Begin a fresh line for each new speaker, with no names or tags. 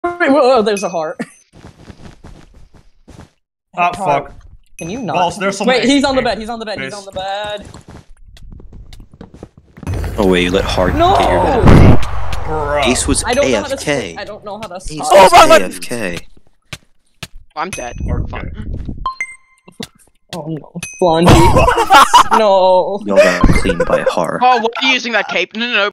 Whoa, there's a heart.
Oh, fuck.
Can you not?
Balls, there's some.
Wait, he's on the bed. He's on the bed. He's on the bed.
Oh wait, you let Hart
No!
get your head.
Bruh.
Ace was
I don't know how to.
AFK.
I don't know how to
Ace
stop.
was
wrong button!
AFK.
I'm dead.
Okay.
Oh no, Blondie. No.
Y'all got cleaned by Hart.
Oh, why are you using that cape? No, no, no.